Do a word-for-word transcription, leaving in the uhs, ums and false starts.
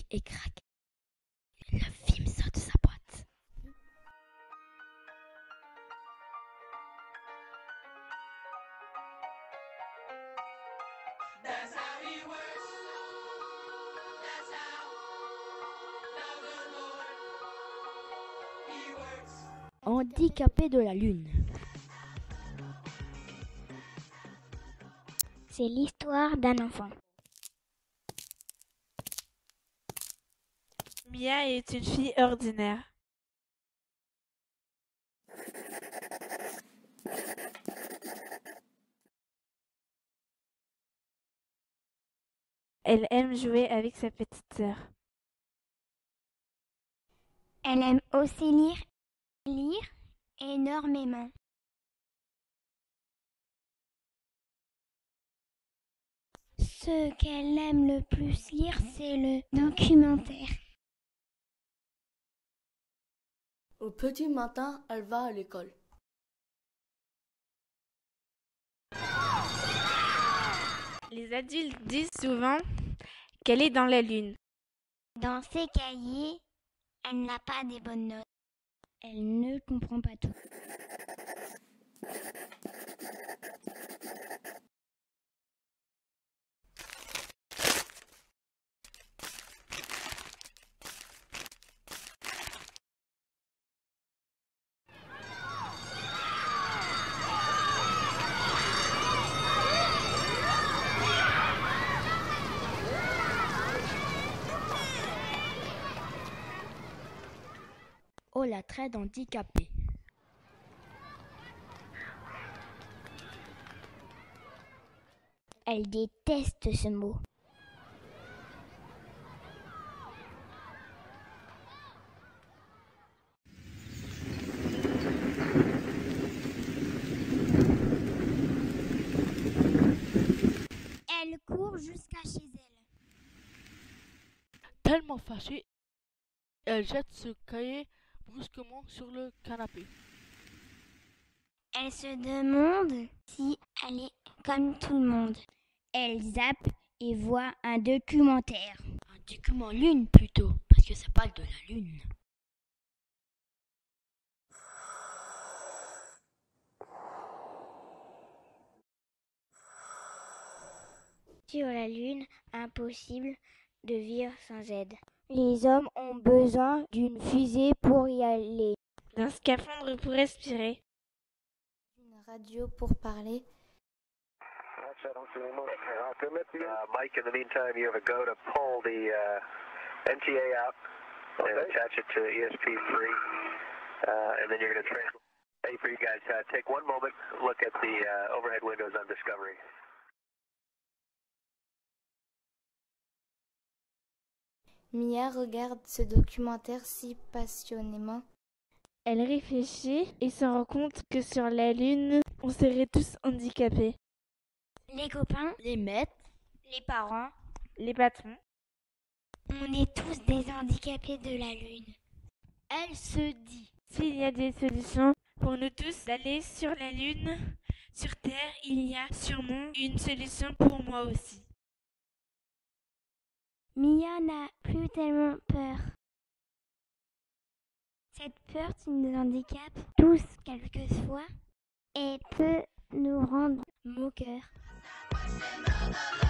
et crac. Le film sort de sa boîte. That's how he works. That's how the good Lord, he works. Handicapé de la Lune. C'est l'histoire d'un enfant. Mia est une fille ordinaire. Elle aime jouer avec sa petite sœur. Elle aime aussi lire, lire énormément. Ce qu'elle aime le plus lire, c'est le documentaire. Au petit matin, elle va à l'école. Les adultes disent souvent qu'elle est dans la lune. Dans ses cahiers, elle n'a pas des bonnes notes. Elle ne comprend pas tout. Oh, la traite handicapée. Elle déteste ce mot. Elle court jusqu'à chez elle. Tellement fâchée, elle jette ce cahier brusquement sur le canapé. Elle se demande si elle est comme tout le monde. Elle zappe et voit un documentaire. Un document lune plutôt, parce que ça parle de la lune. Sur la Lune, impossible de vivre sans aide. Les hommes ont besoin d'une fusée pour y aller. D'un scaphandre pour respirer. Une radio pour parler. Uh, Mike, in the meantime, you have a go to pull the uh, N T A out and okay. attach it to E S P three, uh, and then you're going to transfer. Hey, for you guys, uh, take one moment, look at the uh, overhead windows on Discovery. Mia regarde ce documentaire si passionnément. Elle réfléchit et se rend compte que sur la Lune, on serait tous handicapés. Les copains, les maîtres, les parents, les patrons. On est tous des handicapés de la Lune. Elle se dit, s'il y a des solutions pour nous tous d'aller sur la Lune, sur Terre, il y a sûrement une solution pour moi aussi. Mia n'a plus tellement peur. Cette peur qui nous handicape tous quelquefois et peut nous rendre moqueurs.